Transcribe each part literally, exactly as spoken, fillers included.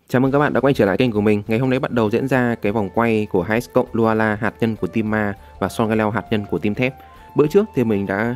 Chào mừng các bạn đã quay trở lại kênh của mình. Ngày hôm nay bắt đầu diễn ra cái vòng quay của hai ét cộng Luala hạt nhân của team Ma và Son Galeo hạt nhân của team Thép. Bữa trước thì mình đã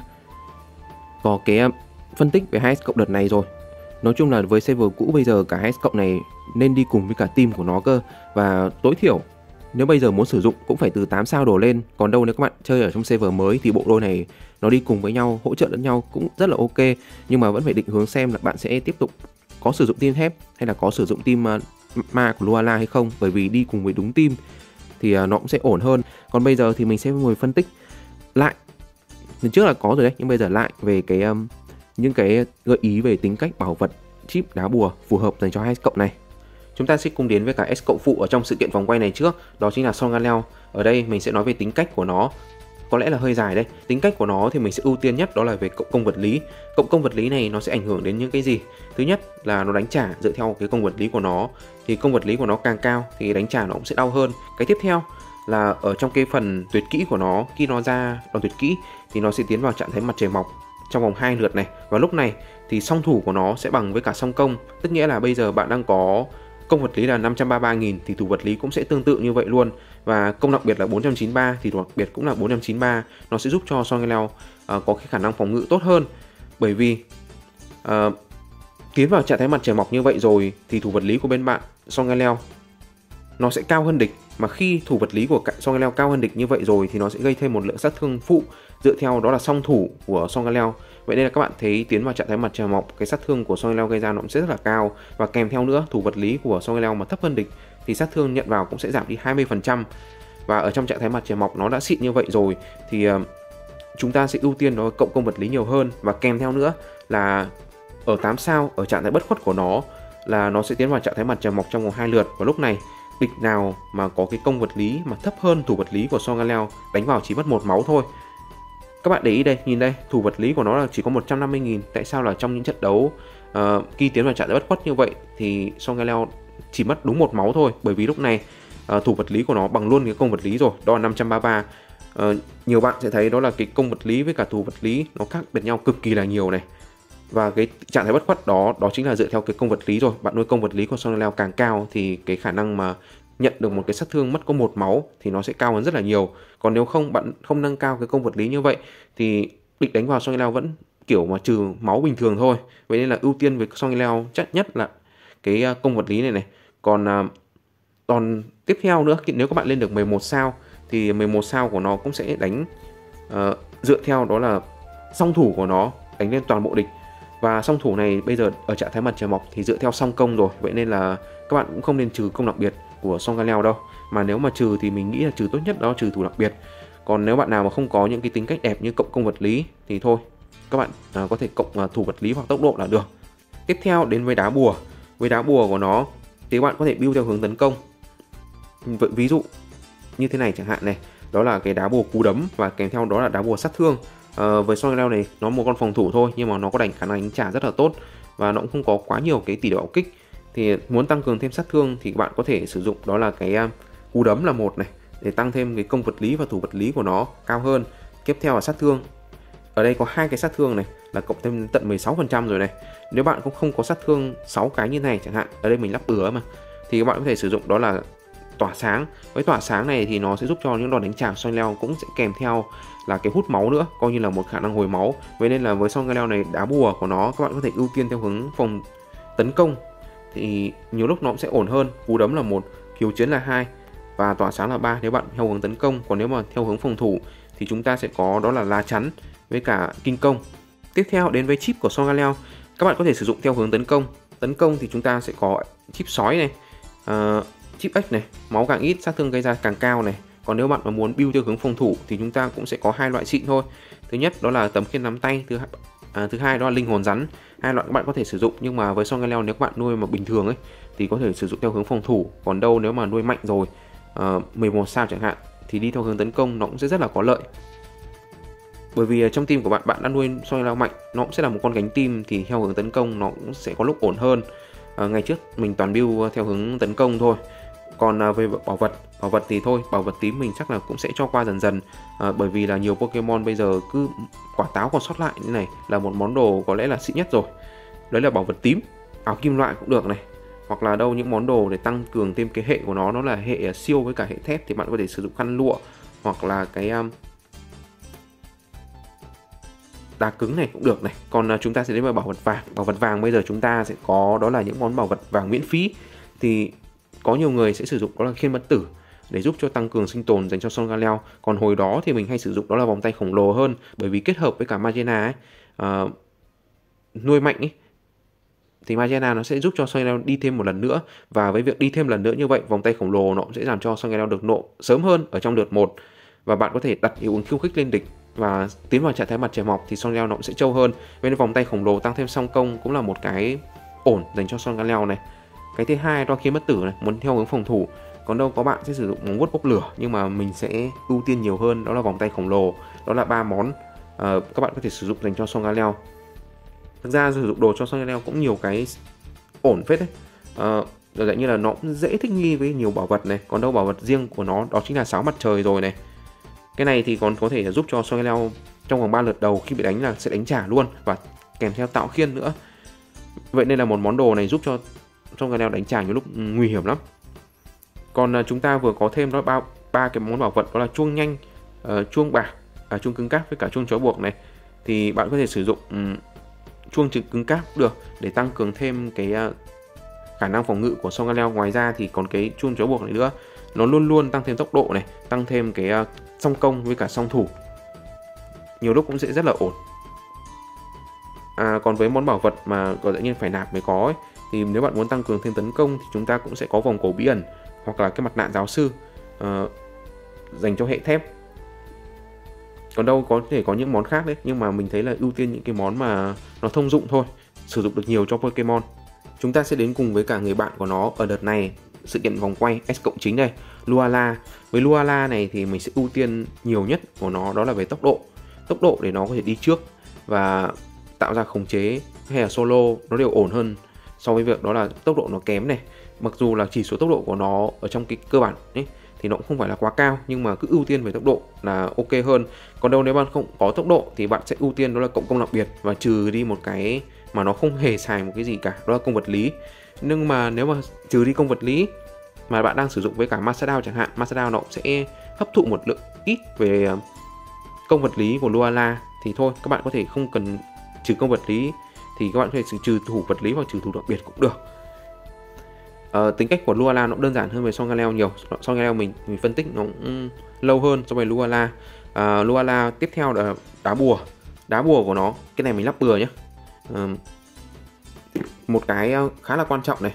có cái phân tích về hai ét cộng đợt này rồi. Nói chung là với server cũ bây giờ cả hai ét cộng này nên đi cùng với cả team của nó cơ. Và tối thiểu nếu bây giờ muốn sử dụng cũng phải từ tám sao đổ lên. Còn đâu nếu các bạn chơi ở trong server mới thì bộ đôi này nó đi cùng với nhau, hỗ trợ lẫn nhau cũng rất là ok. Nhưng mà vẫn phải định hướng xem là bạn sẽ tiếp tục có sử dụng team Thép hay là có sử dụng team uh, Ma của Luala hay không. Bởi vì đi cùng với đúng team thì uh, nó cũng sẽ ổn hơn. Còn bây giờ thì mình sẽ ngồi phân tích lại. Lần trước là có rồi đấy, nhưng bây giờ lại về cái um, những cái gợi ý về tính cách bảo vật chip đá bùa phù hợp dành cho hai ét cộng này. Chúng ta sẽ cùng đến với cả S cộng phụ ở trong sự kiện vòng quay này trước. Đó chính là Son Galeo. Ở đây mình sẽ nói về tính cách của nó. Có lẽ là hơi dài đây. Tính cách của nó thì mình sẽ ưu tiên nhất đó là về cộng công vật lý. Cộng công vật lý này nó sẽ ảnh hưởng đến những cái gì? Thứ nhất là nó đánh trả dựa theo cái công vật lý của nó. Thì công vật lý của nó càng cao thì đánh trả nó cũng sẽ đau hơn. Cái tiếp theo là ở trong cái phần tuyệt kỹ của nó, khi nó ra đòn tuyệt kỹ thì nó sẽ tiến vào trạng thái mặt trời mọc trong vòng hai lượt này. Và lúc này thì song thủ của nó sẽ bằng với cả song công. Tức nghĩa là bây giờ bạn đang có công vật lý là năm trăm ba mươi ba nghìn thì thủ vật lý cũng sẽ tương tự như vậy luôn. Và công đặc biệt là bốn trăm chín mươi ba thì thủ đặc biệt cũng là bốn trăm chín mươi ba. Nó sẽ giúp cho Son Galeo uh, có cái khả năng phòng ngự tốt hơn. Bởi vì uh, tiến vào trạng thái mặt trời mọc như vậy rồi thì thủ vật lý của bên bạn Son Galeo nó sẽ cao hơn địch. Mà khi thủ vật lý của Son Galeo cao hơn địch như vậy rồi thì nó sẽ gây thêm một lượng sát thương phụ dựa theo đó là song thủ của Son Galeo. Vậy nên là các bạn thấy tiến vào trạng thái mặt trời mọc, cái sát thương của Son Galeo gây ra nó cũng sẽ rất là cao. Và kèm theo nữa, thủ vật lý của Son Galeo mà thấp hơn địch thì sát thương nhận vào cũng sẽ giảm đi hai mươi phần trăm. Và ở trong trạng thái mặt trời mọc nó đã xịn như vậy rồi thì uh, chúng ta sẽ ưu tiên nó cộng công vật lý nhiều hơn. Và kèm theo nữa là ở tám sao, ở trạng thái bất khuất của nó là nó sẽ tiến vào trạng thái mặt trời mọc trong vòng hai lượt. Và lúc này địch nào mà có cái công vật lý mà thấp hơn thủ vật lý của Son Galeo đánh vào chỉ mất một máu thôi. Các bạn để ý đây, nhìn đây, thủ vật lý của nó là chỉ có một trăm năm mươi nghìn. Tại sao là trong những trận đấu uh, khi tiến vào trạng thái bất khuất như vậy thì Son Galeo chỉ mất đúng một máu thôi. Bởi vì lúc này uh, thủ vật lý của nó bằng luôn cái công vật lý rồi, đó là năm trăm ba mươi ba. uh, Nhiều bạn sẽ thấy đó là cái công vật lý với cả thủ vật lý nó khác biệt nhau cực kỳ là nhiều này. Và cái trạng thái bất khuất đó, đó chính là dựa theo cái công vật lý rồi. Bạn nuôi công vật lý của Son Galeo càng cao thì cái khả năng mà nhận được một cái sát thương mất có một máu thì nó sẽ cao hơn rất là nhiều. Còn nếu không, bạn không nâng cao cái công vật lý như vậy thì địch đánh vào Son Galeo vẫn kiểu mà trừ máu bình thường thôi. Vậy nên là ưu tiên với Son Galeo chắc nhất là cái công vật lý này này. Còn còn tiếp theo nữa, nếu các bạn lên được mười một sao thì mười một sao của nó cũng sẽ đánh uh, dựa theo đó là song thủ của nó đánh lên toàn bộ địch. Và song thủ này bây giờ ở trạng thái mặt trời mọc thì dựa theo song công rồi. Vậy nên là các bạn cũng không nên trừ công đặc biệt của Son Galeo đâu. Mà nếu mà trừ thì mình nghĩ là trừ tốt nhất đó trừ thủ đặc biệt. Còn nếu bạn nào mà không có những cái tính cách đẹp như cộng công vật lý thì thôi, các bạn à, có thể cộng à, thủ vật lý hoặc tốc độ là được. Tiếp theo đến với đá bùa. Với đá bùa của nó thì bạn có thể build theo hướng tấn công. Ví dụ như thế này chẳng hạn này, đó là cái đá bùa cú đấm và kèm theo đó là đá bùa sát thương. À, với Son Galeo này nó một con phòng thủ thôi nhưng mà nó có đánh khả năng đánh trả rất là tốt và nó cũng không có quá nhiều cái tỷ lệ bạo kích. Thì muốn tăng cường thêm sát thương thì bạn có thể sử dụng đó là cái uh, cú đấm là một này để tăng thêm cái công vật lý và thủ vật lý của nó cao hơn. Tiếp theo là sát thương. Ở đây có hai cái sát thương này là cộng thêm tận mười sáu phần trăm rồi này. Nếu bạn cũng không có sát thương sáu cái như này chẳng hạn, ở đây mình lắp bừa mà, thì các bạn có thể sử dụng đó là tỏa sáng. Với tỏa sáng này thì nó sẽ giúp cho những đòn đánh trả Son Galeo cũng sẽ kèm theo là cái hút máu nữa, coi như là một khả năng hồi máu. Vậy nên là với Son Galeo này, đá bùa của nó các bạn có thể ưu tiên theo hướng phòng tấn công thì nhiều lúc nó cũng sẽ ổn hơn. Cú đấm là một, khiêu chiến là hai và tỏa sáng là ba nếu bạn theo hướng tấn công. Còn nếu mà theo hướng phòng thủ thì chúng ta sẽ có đó là lá chắn với cả kinh công. Tiếp theo đến với chip của Son Galeo, các bạn có thể sử dụng theo hướng tấn công. Tấn công thì chúng ta sẽ có chip sói này, uh, chip ếch này, máu càng ít sát thương gây ra càng cao này. Còn nếu bạn mà muốn build theo hướng phòng thủ thì chúng ta cũng sẽ có hai loại xịn thôi. Thứ nhất đó là tấm khiên nắm tay, thứ à, thứ hai đó là linh hồn rắn. Hai loại các bạn có thể sử dụng, nhưng mà với Son Galeo nếu các bạn nuôi mà bình thường ấy thì có thể sử dụng theo hướng phòng thủ. Còn đâu nếu mà nuôi mạnh rồi, uh, mười một sao chẳng hạn, thì đi theo hướng tấn công nó cũng sẽ rất là có lợi. Bởi vì trong team của bạn, bạn đã nuôi Son Galeo mạnh, nó cũng sẽ là một con gánh team thì theo hướng tấn công nó cũng sẽ có lúc ổn hơn. Uh, ngày trước mình toàn build theo hướng tấn công thôi. Còn uh, về bảo vật, bảo vật thì thôi, bảo vật tím mình chắc là cũng sẽ cho qua dần dần. uh, Bởi vì là nhiều Pokemon bây giờ cứ quả táo còn sót lại như này là một món đồ có lẽ là xịn nhất rồi. Đấy là bảo vật tím, áo kim loại cũng được này, hoặc là đâu những món đồ để tăng cường thêm cái hệ của nó, nó là hệ siêu với cả hệ thép, thì bạn có thể sử dụng khăn lụa hoặc là cái um, đá cứng này cũng được này. Còn uh, chúng ta sẽ đến với bảo vật vàng. Bảo vật vàng bây giờ chúng ta sẽ có đó là những món bảo vật vàng miễn phí. Thì có nhiều người sẽ sử dụng đó là khiên bất tử để giúp cho tăng cường sinh tồn dành cho Son Galeo. Còn hồi đó thì mình hay sử dụng đó là vòng tay khổng lồ hơn, bởi vì kết hợp với cả Magena ấy, uh, nuôi mạnh ấy, thì Magena nó sẽ giúp cho Son Galeo đi thêm một lần nữa. Và với việc đi thêm lần nữa như vậy, vòng tay khổng lồ nó cũng sẽ làm cho Son Galeo được nộ sớm hơn ở trong đợt một. Và bạn có thể đặt hiệu ứng khiêu khích lên địch và tiến vào trạng thái mặt trời mọc thì Son Galeo nó cũng sẽ trâu hơn. Bên vòng tay khổng lồ tăng thêm song công cũng là một cái ổn dành cho Son Galeo này. Cái thứ hai đó khiên bất tử này, muốn theo hướng phòng thủ. Còn đâu có bạn sẽ sử dụng móng vuốt bốc lửa, nhưng mà mình sẽ ưu tiên nhiều hơn đó là vòng tay khổng lồ. Đó là ba món uh, các bạn có thể sử dụng dành cho Son Galeo. Thực ra sử dụng đồ cho Son Galeo cũng nhiều cái ổn phết đấy. Uh, dạng như là nó cũng dễ thích nghi với nhiều bảo vật này. Còn đâu bảo vật riêng của nó đó chính là sáo mặt trời rồi này. Cái này thì còn có thể giúp cho Son Galeo trong vòng ba lượt đầu khi bị đánh là sẽ đánh trả luôn, và kèm theo tạo khiên nữa. Vậy nên là một món đồ này giúp cho Son Galeo đánh trả nhiều lúc nguy hiểm lắm. Còn uh, chúng ta vừa có thêm đó ba ba cái món bảo vật, đó là chuông nhanh, uh, chuông bạc, uh, chuông cứng cáp với cả chuông trói buộc này. Thì bạn có thể sử dụng um, chuông cứng cáp được để tăng cường thêm cái uh, khả năng phòng ngự của Son Galeo. Ngoài ra thì còn cái chuông trói buộc này nữa, nó luôn luôn tăng thêm tốc độ này, tăng thêm cái uh, song công với cả song thủ, nhiều lúc cũng sẽ rất là ổn. À, còn với món bảo vật mà gọi tự nhiên phải nạp mới có ấy, thì nếu bạn muốn tăng cường thêm tấn công thì chúng ta cũng sẽ có vòng cổ bí ẩn hoặc là cái mặt nạ giáo sư uh, dành cho hệ thép. Còn đâu có thể có những món khác đấy, nhưng mà mình thấy là ưu tiên những cái món mà nó thông dụng thôi, sử dụng được nhiều cho Pokemon. Chúng ta sẽ đến cùng với cả người bạn của nó ở đợt này, sự kiện vòng quay S cộng chính đây, Luala. Với Luala này thì mình sẽ ưu tiên nhiều nhất của nó đó là về tốc độ. Tốc độ để nó có thể đi trước và tạo ra khống chế hay là solo nó đều ổn hơn so với việc đó là tốc độ nó kém này. Mặc dù là chỉ số tốc độ của nó ở trong cái cơ bản ấy thì nó cũng không phải là quá cao, nhưng mà cứ ưu tiên về tốc độ là ok hơn. Còn đâu nếu bạn không có tốc độ thì bạn sẽ ưu tiên đó là cộng công đặc biệt và trừ đi một cái mà nó không hề xài một cái gì cả, đó là công vật lý. Nhưng mà nếu mà trừ đi công vật lý mà bạn đang sử dụng với cả Masadao chẳng hạn, Masadao nó cũng sẽ hấp thụ một lượng ít về công vật lý của Luala, thì thôi các bạn có thể không cần trừ công vật lý, thì các bạn có thể trừ thủ vật lý hoặc trừ thủ đặc biệt cũng được. À, tính cách của Luala nó cũng đơn giản hơn về Son Galeo nhiều. Son Galeo mình, mình phân tích nó cũng lâu hơn so với Luala. À, Luala tiếp theo là đá bùa. Đá bùa của nó, cái này mình lắp bừa nhé. À, một cái khá là quan trọng này,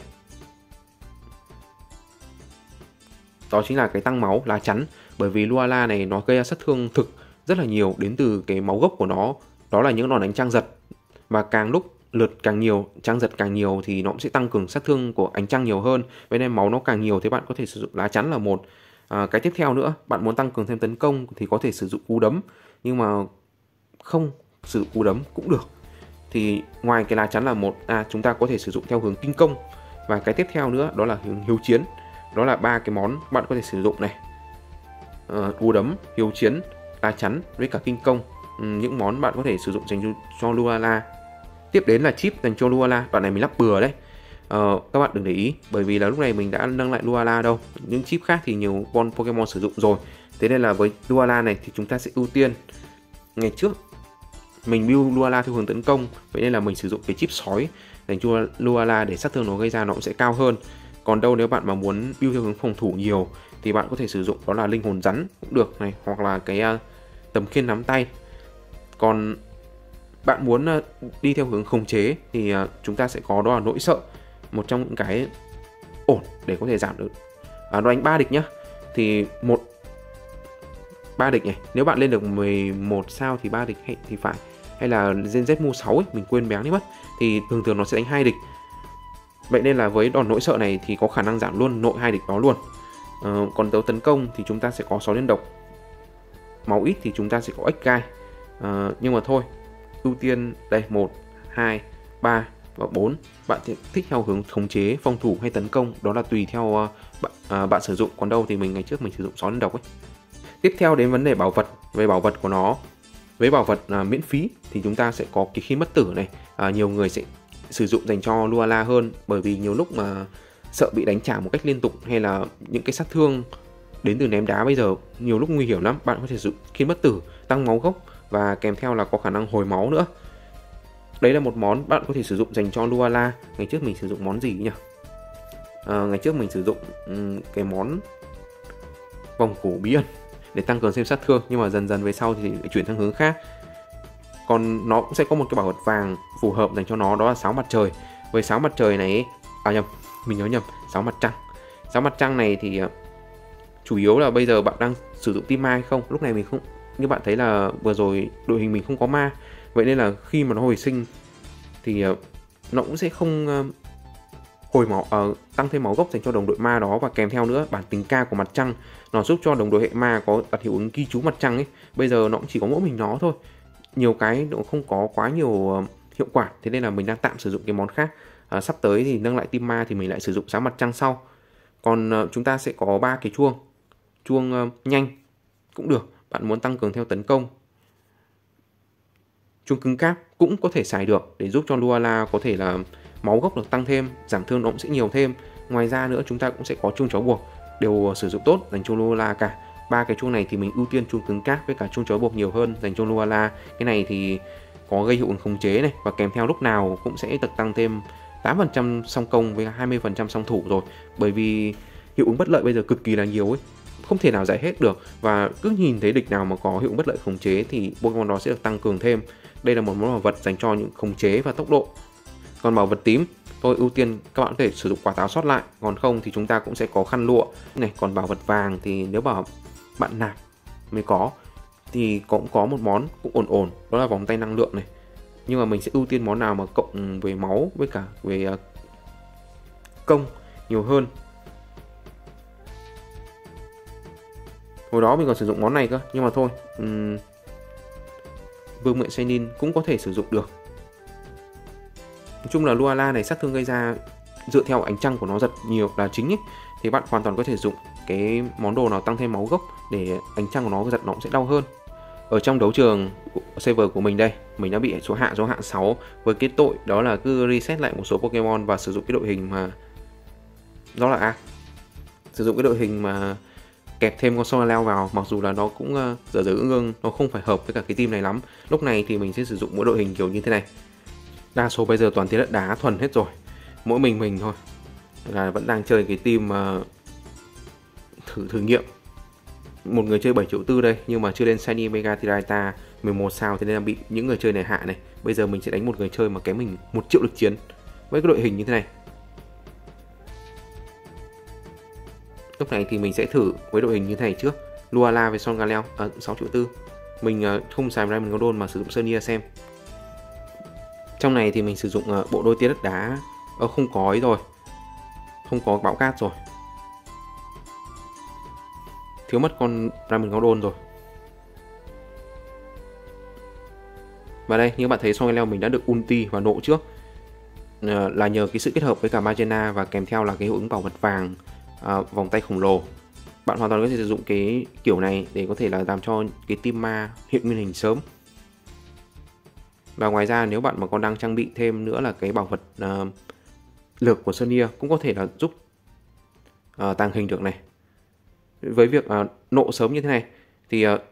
đó chính là cái tăng máu lá chắn. Bởi vì Luala này nó gây ra sát thương thực rất là nhiều đến từ cái máu gốc của nó, đó là những đòn đánh trang giật. Và càng lúc lượt càng nhiều, trang giật càng nhiều thì nó cũng sẽ tăng cường sát thương của ánh trăng nhiều hơn. Vậy nên máu nó càng nhiều thì bạn có thể sử dụng lá chắn là một. À, cái tiếp theo nữa, bạn muốn tăng cường thêm tấn công thì có thể sử dụng cú đấm, nhưng mà không sử dụng cú đấm cũng được. Thì ngoài cái lá chắn là một, à, chúng ta có thể sử dụng theo hướng kinh công. Và cái tiếp theo nữa đó là hướng hiếu chiến. Đó là ba cái món bạn có thể sử dụng này, à, cú đấm, hiếu chiến, lá chắn với cả kinh công. Ừ, những món bạn có thể sử dụng dành cho Luala. Tiếp đến là chip dành cho Luala, đoạn này mình lắp bừa đấy. Ờ, các bạn đừng để ý, bởi vì là lúc này mình đã nâng lại Luala đâu. Những chip khác thì nhiều con Pokemon sử dụng rồi. Thế nên là với Luala này thì chúng ta sẽ ưu tiên. Ngày trước mình build Luala theo hướng tấn công, vậy nên là mình sử dụng cái chip sói dành cho Luala để sát thương nó gây ra nó cũng sẽ cao hơn. Còn đâu nếu bạn mà muốn build theo hướng phòng thủ nhiều thì bạn có thể sử dụng đó là linh hồn rắn cũng được này, hoặc là cái uh, tấm khiên nắm tay. Còn bạn muốn uh, đi theo hướng khống chế thì uh, chúng ta sẽ có đó là nỗi sợ, một trong những cái ổn để có thể giảm được. À, nó đánh ba địch nhá, thì một ba địch này, nếu bạn lên được mười một sao thì ba địch hay thì phải, hay là Gen Z Mu sáu ấy, mình quên béo đi mất, thì thường thường nó sẽ đánh hai địch. Vậy nên là với đòn nỗi sợ này thì có khả năng giảm luôn nội hai địch đó luôn. À, còn đấu tấn công thì chúng ta sẽ có sói liên độc, máu ít thì chúng ta sẽ có ếch gai. À, nhưng mà thôi, ưu tiên đây một, hai, ba và bốn. Bạn thích theo hướng khống chế, phòng thủ hay tấn công, đó là tùy theo uh, bạn, uh, bạn sử dụng. Còn đâu thì mình ngày trước mình sử dụng sói liên độc ấy. Tiếp theo đến vấn đề bảo vật. Về bảo vật của nó, với bảo vật uh, miễn phí thì chúng ta sẽ có cái khiên bất tử này. Uh, nhiều người sẽ sử dụng dành cho Luala hơn, bởi vì nhiều lúc mà sợ bị đánh trả một cách liên tục, hay là những cái sát thương đến từ ném đá bây giờ nhiều lúc nguy hiểm lắm. Bạn có thể sử dụng Khiên Bất Tử, tăng máu gốc và kèm theo là có khả năng hồi máu nữa. Đấy là một món bạn có thể sử dụng dành cho Luala. Ngày trước mình sử dụng món gì nhỉ? À, ngày trước mình sử dụng um, cái món vòng cổ bí ẩn để tăng cường thêm sát thương, nhưng mà dần dần về sau thì lại chuyển sang hướng khác. Còn nó cũng sẽ có một cái bảo vật vàng phù hợp dành cho nó, đó là Sáo Mặt Trời. Với Sáo Mặt Trời này, à nhầm, mình nhớ nhầm, Sáo Mặt Trăng. Sáo Mặt Trăng này thì uh, chủ yếu là bây giờ bạn đang sử dụng team ma hay không. Lúc này mình không, như bạn thấy là vừa rồi đội hình mình không có ma, vậy nên là khi mà nó hồi sinh thì uh, nó cũng sẽ không uh, hồi máu, uh, tăng thêm máu gốc dành cho đồng đội ma đó. Và kèm theo nữa, bản tính ca của mặt trăng nó giúp cho đồng đội hệ ma có đặt hiệu ứng ghi chú mặt trăng ấy. Bây giờ nó cũng chỉ có mỗi mình nó thôi, nhiều cái nó không có quá nhiều uh, hiệu quả, thế nên là mình đang tạm sử dụng cái món khác. Uh, sắp tới thì nâng lại team ma thì mình lại sử dụng Sáo Mặt Trăng sau. Còn uh, chúng ta sẽ có ba cái chuông chuông uh, nhanh cũng được, bạn muốn tăng cường theo tấn công. Chuông cứng cáp cũng có thể xài được để giúp cho Luala có thể là máu gốc được tăng thêm, giảm thương nó cũng sẽ nhiều thêm. Ngoài ra nữa chúng ta cũng sẽ có chuông trói buộc, đều sử dụng tốt dành cho Luala cả. Ba cái chuông này thì mình ưu tiên chuông cứng cáp với cả chuông trói buộc nhiều hơn dành cho Luala. Cái này thì có gây hiệu ứng khống chế này, và kèm theo lúc nào cũng sẽ được tăng thêm tám phần trăm song công với hai mươi phần trăm song thủ rồi. Bởi vì hiệu ứng bất lợi bây giờ cực kỳ là nhiều ấy, không thể nào giải hết được, và cứ nhìn thấy địch nào mà có hiệu ứng bất lợi khống chế thì Pokemon đó sẽ được tăng cường thêm. Đây là một món bảo vật dành cho những khống chế và tốc độ. Còn bảo vật tím, tôi ưu tiên các bạn có thể sử dụng quả táo sót lại, còn không thì chúng ta cũng sẽ có khăn lụa này. Còn bảo vật vàng thì nếu bảo bạn nạp mới có thì cũng có một món cũng ổn ổn, đó là vòng tay năng lượng này. Nhưng mà mình sẽ ưu tiên món nào mà cộng về máu với cả về uh, công nhiều hơn. Hồi đó mình còn sử dụng món này cơ, nhưng mà thôi, um, Vương Miện Senin cũng có thể sử dụng được. Nói chung là Luala này sát thương gây ra dựa theo ánh trăng của nó rất nhiều là chính ấy, thì bạn hoàn toàn có thể dùng cái món đồ nào tăng thêm máu gốc để ánh trăng của nó giật nó cũng sẽ đau hơn. Ở trong đấu trường server của mình đây, mình đã bị số hạ số hạng sáu với cái tội đó là cứ reset lại một số Pokemon và sử dụng cái đội hình mà đó là A. Sử dụng cái đội hình mà kẹp thêm con Sonaleo vào, mặc dù là nó cũng uh, dở dở ương ương, nó không phải hợp với cả cái team này lắm. Lúc này thì mình sẽ sử dụng mỗi đội hình kiểu như thế này. Đa số bây giờ toàn tiếng đất đá thuần hết rồi, mỗi mình mình thôi là vẫn đang chơi cái team uh, thử thử nghiệm. Một người chơi bảy triệu tư đây, nhưng mà chưa lên Shiny Mega Tyranitar mười một sao, thế nên là bị những người chơi này hạ này. Bây giờ mình sẽ đánh một người chơi mà kém mình một triệu lực chiến với cái đội hình như thế này. Lúc này thì mình sẽ thử với đội hình như thế này trước. Luala với Songaleo, à, sáu triệu tư. Mình uh, không xài Diamond Golden mà sử dụng Sonia xem. Trong này thì mình sử dụng uh, bộ đôi tia đất đá, uh, không có ấy rồi, không có bão cát rồi, thiếu mất con Diamond Golden rồi. Và đây, như bạn thấy Songaleo mình đã được ulti và nộ trước, uh, là nhờ cái sự kết hợp với cả Magena và kèm theo là cái hiệu ứng bảo vật vàng, uh, vòng tay khổng lồ. Bạn hoàn toàn có thể sử dụng cái kiểu này để có thể là làm cho cái team ma hiện nguyên hình sớm. Và ngoài ra nếu bạn mà còn đang trang bị thêm nữa là cái bảo vật uh, lược của Sonia cũng có thể là giúp uh, tàng hình được này. Với việc uh, nộ sớm như thế này thì uh,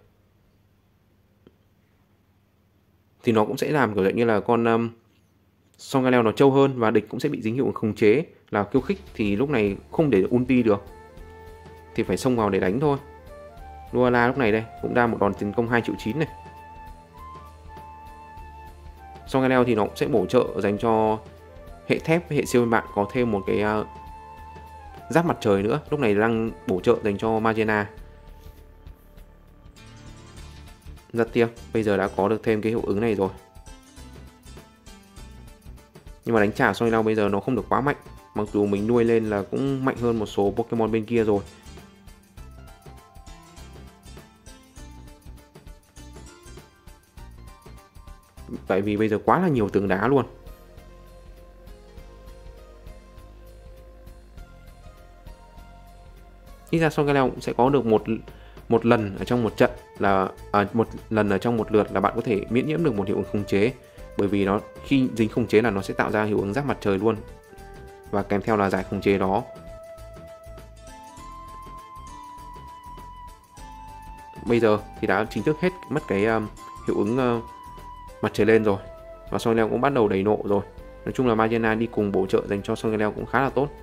thì nó cũng sẽ làm kiểu như là con um, Songaleo nó trâu hơn, và địch cũng sẽ bị dính hiệu khống chế là khiêu khích, thì lúc này không để ulti được thì phải xông vào để đánh thôi. Luala lúc này đây cũng ra một đòn tấn công hai triệu chín này. Songaleo thì nó cũng sẽ bổ trợ dành cho hệ thép với hệ siêu bên bạn có thêm một cái uh, giáp mặt trời nữa. Lúc này đang bổ trợ dành cho Magena. Rất tiếc, bây giờ đã có được thêm cái hiệu ứng này rồi. Nhưng mà đánh trả Songaleo bây giờ nó không được quá mạnh, mặc dù mình nuôi lên là cũng mạnh hơn một số Pokemon bên kia rồi. Tại vì bây giờ quá là nhiều tường đá luôn. Ít ra Songaleo cũng sẽ có được một một lần ở trong một trận là à, một lần ở trong một lượt là bạn có thể miễn nhiễm được một hiệu ứng khống chế, bởi vì nó khi dính khống chế là nó sẽ tạo ra hiệu ứng giáp mặt trời luôn. và kèm theo là giải khống chế đó. Bây giờ thì đã chính thức hết mất cái um, hiệu ứng uh, mặt trời lên rồi, và Song Leo cũng bắt đầu đầy nộ rồi. Nói chung là Magena đi cùng bổ trợ dành cho Song Leo cũng khá là tốt.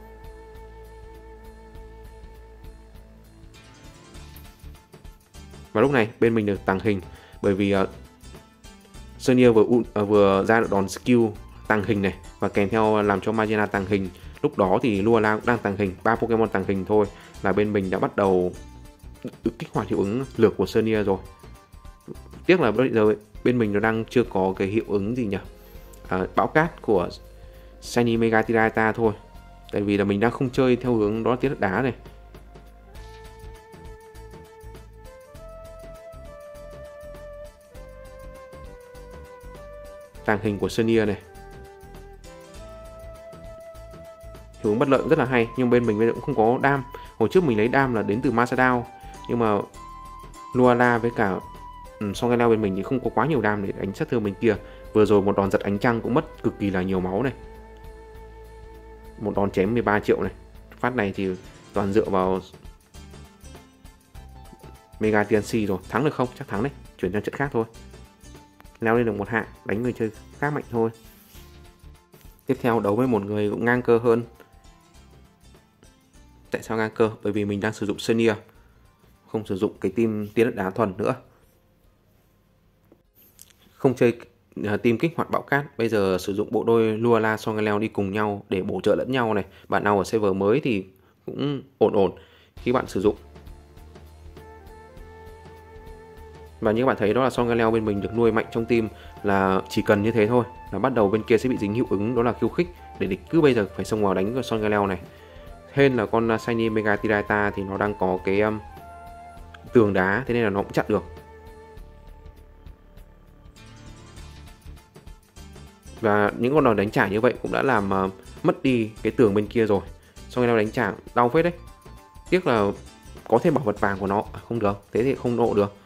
Và lúc này bên mình được tàng hình, bởi vì uh, Sonier vừa uh, vừa ra được đòn skill tàng hình này, và kèm theo làm cho Magena tàng hình. Lúc đó thì Luala cũng đang tàng hình, ba Pokemon tàng hình thôi là bên mình đã bắt đầu kích hoạt hiệu ứng lược của Sonier rồi. Tiếc là bây giờ bên mình nó đang chưa có cái hiệu ứng gì nhỉ, à, bão cát của Shiny Megatirata thôi, tại vì là mình đang không chơi theo hướng đó là tiến đất đá này. Tàng hình của Sonier này, hiệu ứng bất lợi cũng rất là hay, nhưng bên mình bây giờ cũng không có đam. Hồi trước mình lấy đam là đến từ Masadao, nhưng mà Luala với cả um, Song Leo bên mình thì không có quá nhiều đam để đánh sát thương bên kia. Vừa rồi một đòn giật ánh trăng cũng mất cực kỳ là nhiều máu này, một đòn chém mười ba triệu này. Phát này thì toàn dựa vào Mega tê en xê rồi. Thắng được không? Chắc thắng đấy, chuyển sang trận khác thôi. Leo lên được một hạng, đánh người chơi khác mạnh thôi. Tiếp theo đấu với một người cũng ngang cơ hơn. Tại sao ngang cơ? Bởi vì mình đang sử dụng Sonier, không sử dụng cái team tiến đất đá thuần nữa. Không chơi uh, team kích hoạt bão cát, bây giờ sử dụng bộ đôi Luala Song Leo đi cùng nhau để bổ trợ lẫn nhau này. Bạn nào ở server mới thì cũng ổn ổn khi bạn sử dụng. Và như các bạn thấy đó là Song Leo bên mình được nuôi mạnh trong team, là chỉ cần như thế thôi là bắt đầu bên kia sẽ bị dính hiệu ứng đó là khiêu khích, để địch cứ bây giờ phải xông vào đánh Song Leo này. Hên là con Shiny Megatirata thì nó đang có cái um, tường đá, thế nên là nó cũng chặn được. Và những con đòn đánh trả như vậy cũng đã làm uh, mất đi cái tường bên kia rồi. Song Leo đánh trả đau phết đấy. Tiếc là có thêm bảo vật vàng của nó, không được, thế thì không nộ được.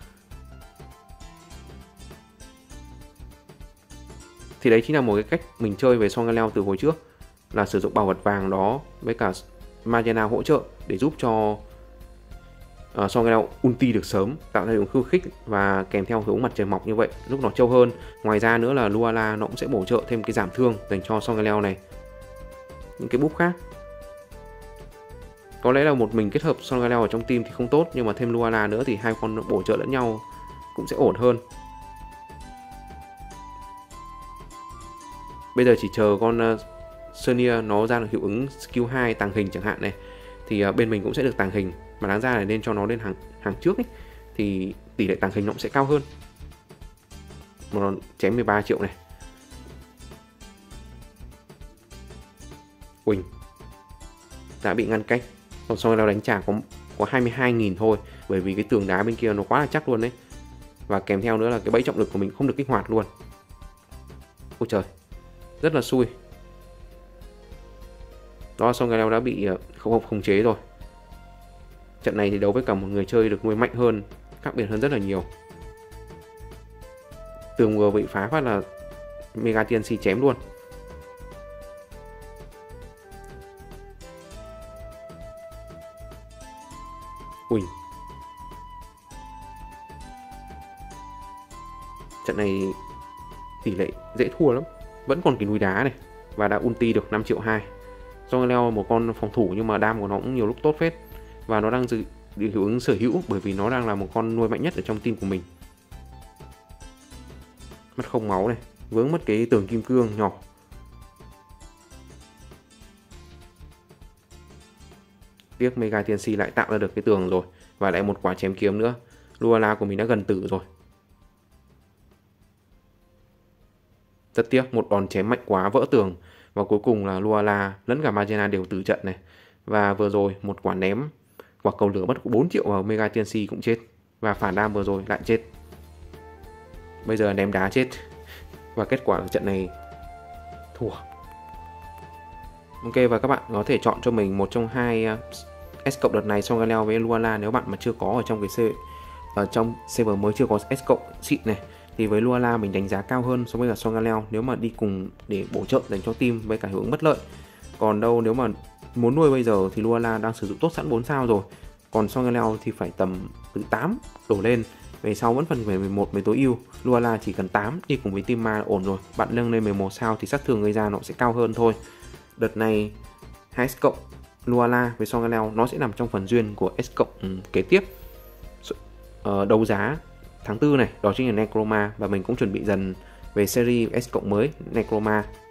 Thì đấy chính là một cái cách mình chơi về Song Leo từ hồi trước, là sử dụng bảo vật vàng đó với cả Magena hỗ trợ để giúp cho uh, Song Leo ulti được sớm, tạo ra hiệu ứng khiêu khích và kèm theo hiệu ứng mặt trời mọc như vậy lúc nó trâu hơn. Ngoài ra nữa là Luala nó cũng sẽ bổ trợ thêm cái giảm thương dành cho Song Leo này. Những cái búp khác có lẽ là một mình kết hợp Song Leo ở trong team thì không tốt, nhưng mà thêm Luala nữa thì hai con bổ trợ lẫn nhau cũng sẽ ổn hơn. Bây giờ chỉ chờ con uh, Sonier nó ra được hiệu ứng skill hai tàng hình chẳng hạn này, thì uh, bên mình cũng sẽ được tàng hình. Mà đáng ra là nên cho nó lên hàng hàng trước ấy, thì tỷ lệ tàng hình nó cũng sẽ cao hơn. Một đòn chém mười ba triệu này. Uỳnh đã bị ngăn cách. Còn Song Leo đánh trả có, có hai mươi hai nghìn thôi, bởi vì cái tường đá bên kia nó quá là chắc luôn đấy. Và kèm theo nữa là cái bẫy trọng lực của mình không được kích hoạt luôn. Ôi trời, rất là xui. Đó, Song Leo đã bị không khống chế rồi. Trận này thì đấu với cả một người chơi được nuôi mạnh hơn, khác biệt hơn rất là nhiều. Tường vừa bị phá phát là Mega tê en xê chém luôn. Ui, trận này tỷ lệ dễ thua lắm. Vẫn còn cái núi đá này, và đã ulti được năm triệu hai. Song Leo một con phòng thủ nhưng mà đam của nó cũng nhiều lúc tốt phết, và nó đang dự hiệu ứng sở hữu, bởi vì nó đang là một con nuôi mạnh nhất ở trong team của mình. Mất không máu này, vướng mất cái tường kim cương nhỏ. Tiếc Mega tê en xê lại tạo ra được cái tường rồi, và lại một quả chém kiếm nữa. Luala của mình đã gần tử rồi. Rất tiếc, một đòn chém mạnh quá vỡ tường, và cuối cùng là Luala lẫn cả Magena đều tử trận này. Và vừa rồi một quả ném, quả cầu lửa mất bốn triệu vào Mega tê en xê cũng chết, và phản đam vừa rồi lại chết. Bây giờ ném đá chết, và kết quả của trận này thua. Ok, và các bạn có thể chọn cho mình một trong hai S cộng đợt này, Song Leo với Luala, nếu bạn mà chưa có ở trong cái C, ở trong server mới chưa có S cộng xịn này. Thì với Luala mình đánh giá cao hơn so với cả Song Leo nếu mà đi cùng để bổ trợ dành cho team với cả hiệu ứng bất lợi. Còn đâu nếu mà muốn nuôi bây giờ thì Luala đang sử dụng tốt sẵn bốn sao rồi. Còn Songaleo thì phải tầm từ tám đổ lên. Về sau vẫn phần về mười một mới tối ưu. Luala chỉ cần tám đi cùng với Timma là ổn rồi. Bạn nâng lên mười một sao thì sát thương gây ra nó sẽ cao hơn thôi. Đợt này hai S cộng Luala với Songaleo nó sẽ nằm trong phần duyên của S cộng um, kế tiếp uh, đấu giá tháng tư này, đó chính là Necroma. Và mình cũng chuẩn bị dần về series S cộng mới Necroma.